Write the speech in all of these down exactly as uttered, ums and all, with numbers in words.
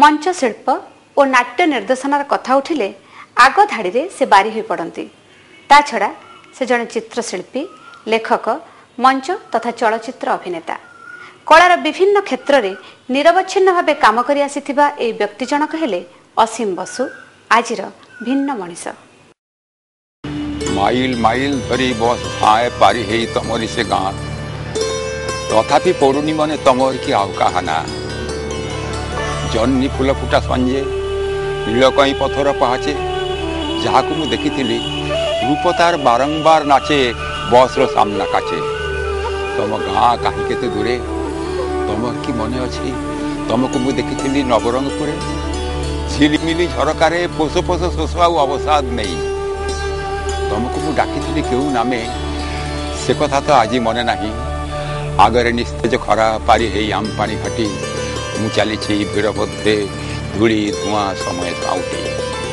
मंच शिल्प और नाट्य निर्देशनार कथा उठिले आग धाड़ी से बारी हो पड़ती। ता छड़ा से जड़े चित्रशिल्पी, लेखक, मंच तथा चलचित्र अभिनेता। कलार विभिन्न क्षेत्र में निरवच्छिन्न भाव काम कर आसीथिबा ए व्यक्ति जनक हेले असीम बसु, आजिर भिन्न मनीष। माइल माइल धरी बस आए पारी हे तमरी से गाँ तथापि पड़ुनी मने तमर की आउ कहाना। जन्नी फूल फुटा संजे नीलकई पथर पहाचे जहाँ को देखी रूप तार बारंबार नाचे बस रो सामना काचे। तम गाँ कहीं केते दूरे तमर की मने अच्छी तुमको मुझे देखी नवरंगपुर झिलिमिली झरकारे पोष पोष शोष आउ अवसाद नहीं। तुमको मुझे डाकी क्यों नामे से कथा तो आज मने नहीं। आगरे निस्तेज खरा पारी हे आम पानी घाटी मु चली भीड़ मध्य धूली धुआं समय साउटी।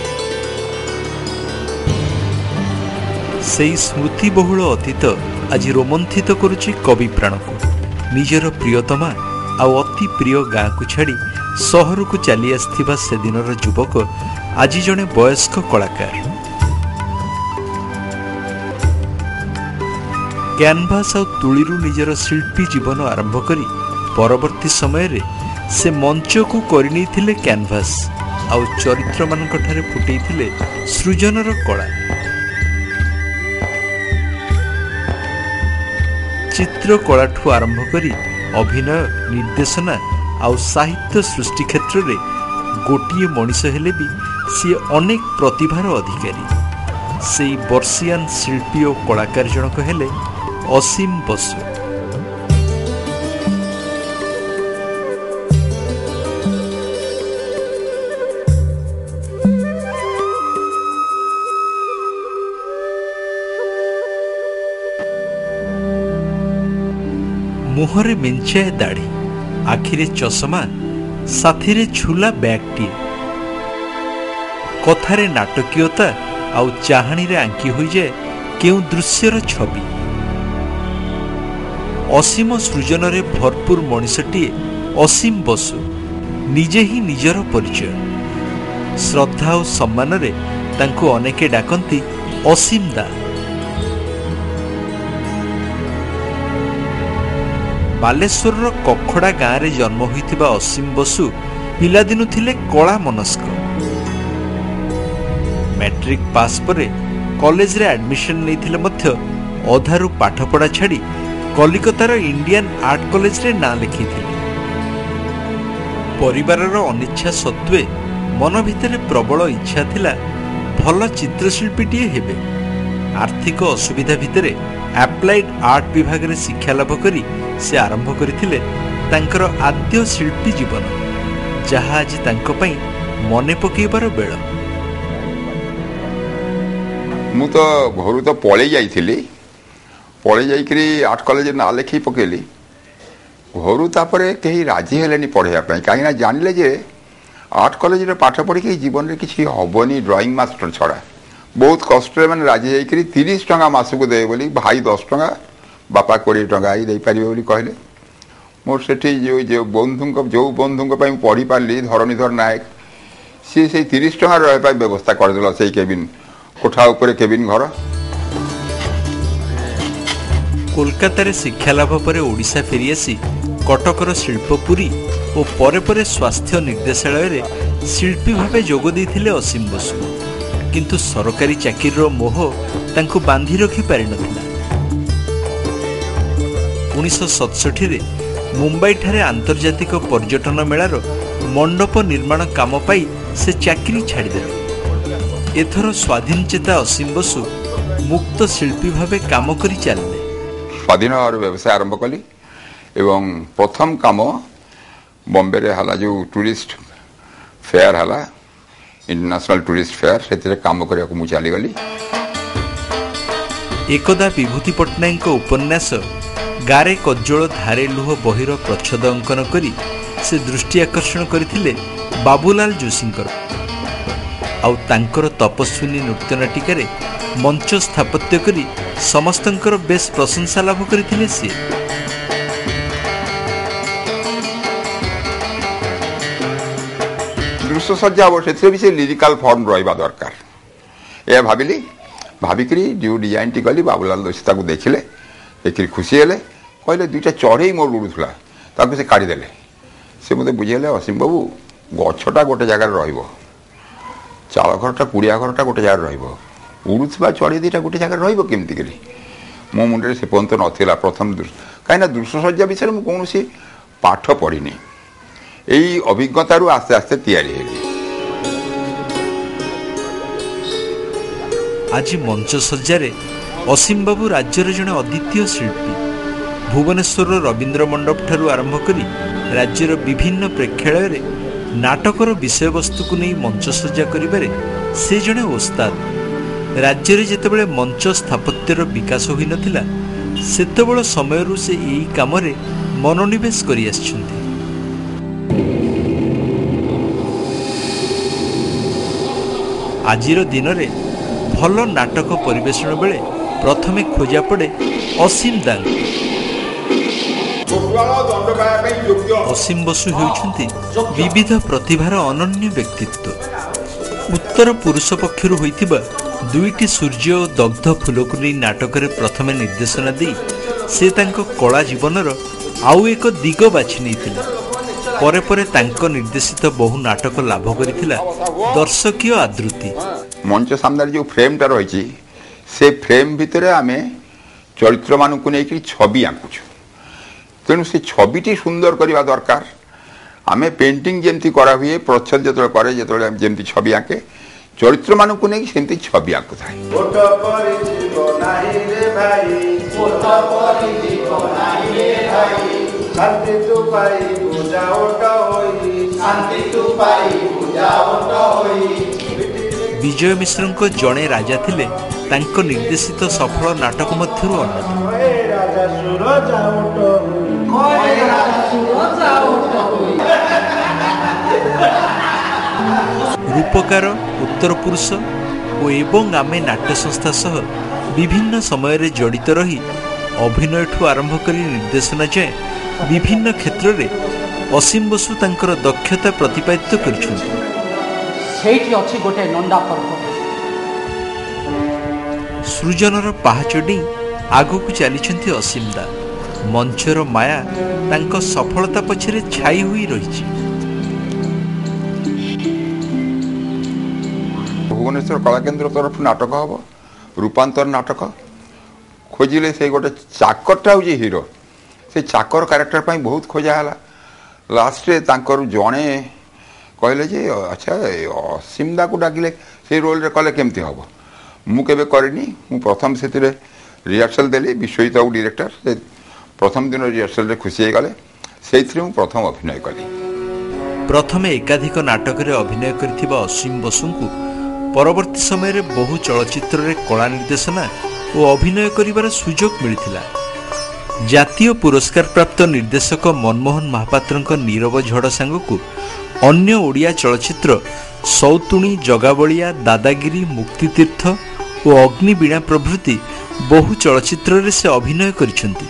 से स्मृति बहुल अतीत आज रोमंथित करुछि कवि प्राण को। निजर प्रियतमा आ अति प्रिय गाँ को छाड़ी सहर को चली आसथिबा से दिनर युवक आज जड़े वयस्क कलाकार। कैनभास आ तुलीरू निजर शिल्पी जीवन आरंभ करी परवर्ती समय रे से मंच को करनी थिले कैनभास आउ चरित्र मानक ठारे फुटई थिले सृजनर कला। चित्र कला ठू आरंभ करी अभिनय, निर्देशना आउ साहित्य सृष्टि क्षेत्र रे गोटिए मनीष हेले भी सी अनेक प्रतिभार अधिकारी। से वर्षियान शिल्पी और कलाकार जनक हेले असीम बसु। मुहरे मेंचाए दाढ़ी, आखिरे चषमा, साथीरे झुला बैगटीए। कथारे नाटकीयता आउ चाहाणी रे आंकी होई जाए केउ दृश्यर छवि। असीम सृजन रे भरपूर मनीषटीए असीम बसु निजे ही निजर परिचय। श्रद्धा और सम्मान रे तांको अनेके डाकंती असीम दा। बालेश्वर कखड़ा गाँव में जन्म होइथिबा असीम बसु पिलादिनु थिले कला मनस्क। मैट्रिक पास परे कॉलेज रे एडमिशन नैथिले मध्य अधारु पाठपढ़ा छाड़ी कलिकतार इंडियन आर्ट कॉलेज रे ना लिखी थिले। परिवारर अनिच्छा सत्वे मन भितर प्रबल इच्छा थिला भल चित्रशिल्पीटीए हेबे। आर्थिक असुविधा भितरे एप्लाइड आर्ट विभाग रे शिक्षा लाभ करी से आरंभ करथिले तांकर आद्य शिल्पी जीवन, जहा आज तांको पई मने पकेइबार बेळ। मु तो घरु तो पळे जाइथिली, पळे जाइकरी आर्ट कॉलेज ना लिखी पकेली। घरु तापरे कहीं राजी हेलेनी पढ़ाया पई, कहीं जानिले जे आर्ट कॉलेज रे पाठ पढ़ी के जीवन रे किछि हबनी ड्राइंग मास्टर छड़ा। बहुत कष्ट मैंने राजी जाइकरी तीस टंका मासक दे बोली, भाई दस टंका बापा कोड़े टंका ही दे पारे बोली कहले। मोर सेठी जो जो बंधु जो बंधु पढ़ी पार्ली धरणीधर नायक सी से तीस टंका रहा व्यवस्था करदेला से केबिन कोठा उपरे केबिन घर। कोलकाता शिक्षा लाभ पर ओडिशा फेरी आसी कटकर शिल्पपुरी और परे परे स्वास्थ्य निर्देशालय रे शिल्पी भावे जोग देइथिले असीम बसु। किंतु सरकारी चाकिरीर मोह तांको बांधी रखी पारि नथिला। उन्नीस सतसठी रे मुंबई ठारे आंतर्जातिक पर्यटन मेलार मंडप निर्माण काम पाई से चाकरी छाड़देले। एथर स्वाधीन चेता असीम बसु मुक्त शिल्पी भावे काम करी चलले। स्वाधीन और व्यवसाय आरंभ कली एवं प्रथम काम बॉम्बे रे हला जो टूरिस्ट फेयर हला इंटरनेशनल टूरिस्ट फेयर से काम करने को मुझे चली गली। एकदा विभूति पट्टनायक उपन्यास गारे कज्जल धारे लुह बहिर प्रच्छद अंकन करी से दृष्टि आकर्षण करथिले बाबूलाल जोशींकर। आउ तांकर तपस्विनी नृत्यनाटिका मंच स्थापत्य करी समस्तंकर बेस प्रशंसा लाभ करथिले से। सज्जा हम से भी से लिरिकाल फर्म रहा दरकार यह भाविली भाविकी जो डिजाइन टी कली बाबूलाल दोषी देखिले देखिए खुशी हेले कहले दुईटा चढ़ई मोर उड़ूला ताको से काढ़ीदे से मत बुझेले असीम बाबू गछटा गोटे जगार चाल घरटा कुड़िया घरटा गोटे जगार रुड़ुवा चढ़ई दुईटा गोटे जगार रमती करी मो मुंडे से पर्यंत नाला प्रथम कहीं दृश्य सज्जा विषय में कौन पाठ पढ़ी यही अभिज्ञतारू आस्ते आस्ते तैयारी हेली। आज मंच सज्जारे असीम बाबू राज्यर जड़े अद्वितीय शिल्पी भुवनेश्वर रवींद्र मंडप ठारू आरंभ करी राज्यर विभिन्न प्रेक्षालय रे नाटकर विषय वस्तु को नहीं मंच सज्जा करिबारे से जड़े ओस्ताद। राज्य रे जेतेबेले मंच स्थापत्यर विकास होई नथिला सेतेबेले समयरू से एही कामरे मनोनिवेश करि आछिछन्ति। आजिर दिन रे भल नाटक परिवेषण बेले प्रथमे खोजा पड़े असीम दांग। असीम बसु हेउछन्ति विविध प्रतिभार अनन्य व्यक्तित्व। उत्तर पुरुष पक्षरु होइतिबा दुईटी सूर्य और दग्ध फूल को नहीं नाटक रे प्रथमे निर्देशना दी से तांको कला जीवनर आउ एक दिग बाछि नैथिले। परे परे तांको निर्देशित बहु नाटक लाभ करिथिला दर्शकीय आदृति। मंच सामने जो फ्रेमटा रही से फ्रेम भितर आमे चरित्र मानक नहीं छवि आंकुछु तेणु से छविटी सुंदर करवा दरकार। आमे पेंटिंग जमती करा हुए प्रच्छद जो करे जो जमती छवि आंके चरित्र मानक नहीं सेमती छवि आंकु थाए। विजय मिश्र को जड़े राजा थिले तांको निर्देशित सफल नाटक मध्यरु अन्यतम। रूपकार उत्तर पुरुष और एवं आमे नाट्य संस्था सह विभिन्न समय रे जड़ित रही अभिनय ठू आरंभ करी निर्देशना जाए विभिन्न क्षेत्र रे असीम बसु तांकर दक्षता प्रतिपादित करिछन्ति। सेठी अछि गोटे नंदा पर्वत सृजनर पहाचडी आगो को चलीछन्ति असीम दा। मंचर माया तांको सफलता पछरे छाई हुई रहिछि। भुवनेश्वर कला केन्द्र तरफ नाटक हम रूपांतर नाटक खोजिले से गोटे चाकरटा हूँ हीरो से चाकर क्यारेक्टर पर बहुत खोजाला लास्ट जड़े कहले जे अच्छा असीम को डाकिले से रोल रे कले केमती हम मुझे करनी मु प्रथम से रिहर्सल देली विश्वजित बाबू डायरेक्टर से प्रथम दिन रिहर्सल रे खुशी हो गले से प्रथम अभिनय कली। प्रथम एकाधिक नाटक रे अभिनय करथिबा असीम बसु को परवर्ती समय रे बहु चलचित्र रे कला निर्देशना और अभिनय करिबार सुजोग मिलिथिला। जातीय पुरस्कार प्राप्त निर्देशक मनमोहन महापात्रଙ୍କ नीरव झड़ सांग को अन्य ओडिया चलचित्र सौतुणी जगाबलिया दादागिरी मुक्तितीर्थ और अग्निवीणा प्रभृति बहु चलचित्र रे से अभिनय करिसंती।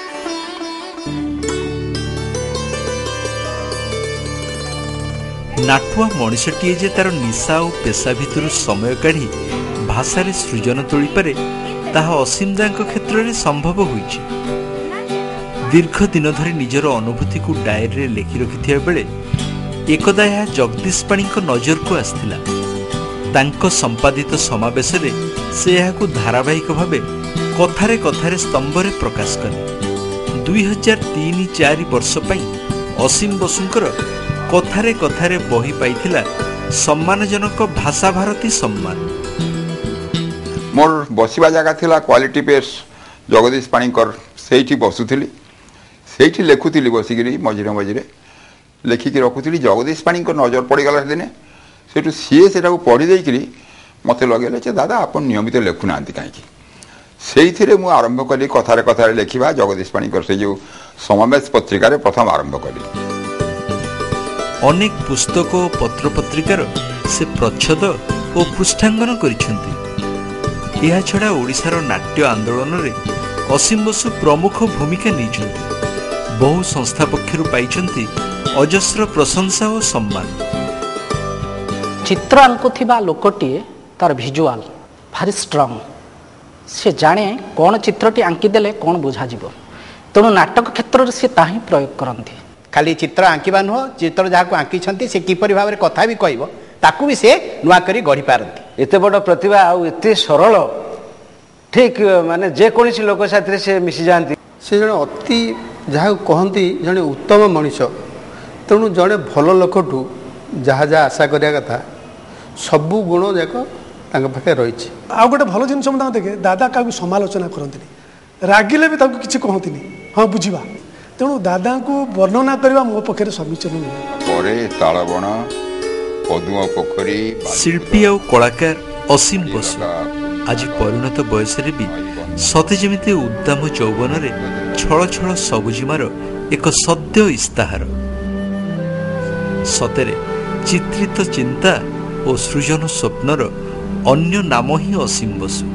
नाटुआ मनीषटीए जे तार निशा और पेशा भितर समय काढ़ी भाषा सृजन तोली पारे ताहा असीम दांक क्षेत्र में संभव होइछि। दीर्घ दिन धरी निजर अनुभूति को डायरी रे लेखि रखिथिया बेले एकदा यह जगदीश पाणी नजर को आसथिला। तांको संपादित समावेश रे से यहाकू धारावाहिक भावे कथारे कथारे स्तंभरे प्रकाश कले। दुई हजार तीन चारि वर्ष पई असीम बसुंकर कथारे कथारे बही पाइथिला सम्मानजनक भाषा भारती सम्मान। मोर बसिबा जगह थिला क्वालिटी पेस जगदीश पाणीकर सेठी बसुथिली सेठी लेखुथिली बसिगिरी मझिरे मझिरे लेखिकी रखुथिली। जगदीश पाणीकर नजर पड़गला दिने सेठू सीए सेटाକୁ पढ़ी देइकिरी मते लगेले जे दादा आपण नियमित लेखु नांती काहेकि सेइथिरे मु आरंभ कली कथारे कथारे लेखिबा। जगदीश पाणीकर से जो समावेश पत्रिका रे प्रथम आरंभ कली। अनेक पुस्तक और पत्र पत्रिकार से प्रच्छद और पृष्ठांकन करिसेंती। यह छड़ा ओडिशार नाट्य आंदोलन रे असीम बसु प्रमुख भूमिका निछंती। बहु संस्था पक्षरु पाइछंती अजस्र प्रशंसा और सम्मान। ଚିତ୍ର ଆଙ୍କୁଥିବା ଲୋକଟିଏ ତାର ଭିଜୁଆଲ ଭାରି ଷ୍ଟ୍ରଙ୍ଗ, ସେ ଜାଣେ କ'ଣ ଚିତ୍ରଟି ଆଙ୍କିଦେଲେ କ'ଣ ବୁଝାଯିବ, ତେଣୁ ନାଟକ କ୍ଷେତ୍ରରେ ସେ ତାହା ହିଁ ପ୍ରୟୋଗ କରନ୍ତି। ଖାଲି ଚିତ୍ର ଆଙ୍କିବା ନୁହଁ, ଚିତ୍ର ଯାହାକୁ ଆଙ୍କିଛନ୍ତି ସେ କିପରି ଭାବରେ କଥା ବି କହିବ ତାକୁ ବି ସେ ନୂଆ କରି ଗଢ଼ି ପାରନ୍ତି। ଏତେ ବଡ଼ ପ୍ରତିଭା ଆଉ ଏତେ ସରଳ, ଠିକ୍ ମାନେ ଯେକୌଣସି ଲୋକ ସାଥିରେ ସେ ମିଶି ଯାଆନ୍ତି। ସେ ଜଣେ ଅତି ଯାହାକୁ କହନ୍ତି ଜଣେ ଉତ୍ତମ ମଣିଷ, ତେଣୁ ଜଣେ ଭଲ ଲୋକଠୁ ଯାହା ଯାହା ଆଶା କରିବା କଥା ସବୁ ଗୁଣ ଯାକ ତାଙ୍କ ପାଖରେ ରହିଛି। ଆଉ ଗୋଟେ ଭଲ ଜିନିଷ ମୁଁ ତାଙ୍କୁ ଦେଖେ, ଦାଦା କାହାକୁ ସମାଲୋଚନା କରନ୍ତିନି, ରାଗିଲେ ବି ତାଙ୍କୁ କିଛି କହନ୍ତିନି, ହଁ ବୁଝିବା। ତେଣୁ ଦାଦାଙ୍କୁ ବର୍ଣ୍ଣନା କରିବା ମୋ ପକ୍ଷରେ ସମୀଚୀନ ନୁହେଁ। ପରେ ତାଳବଣ, ପଦ୍ମ ପୋଖରୀ, ଶିଳ୍ପୀ ଆଉ କଳାକାର ଅସୀମ ବସୁ ଆଜି ପରିଣତ ବୟସରେ ବି ସତେ ଯେମିତି ଉଦ୍ଦାମ ଯୌବନରେ ଛଳ ଛଳ ସବୁଜିମାର ଏକ ସଦ୍ୟ ଇସ୍ତାହାର। ସତରେ ଚିତ୍ରିତ ଚିନ୍ତା ଓ ସୃଜନ ସ୍ୱପ୍ନର ଅନ୍ୟ ନାମ ହିଁ ଅସୀମ ବସୁ।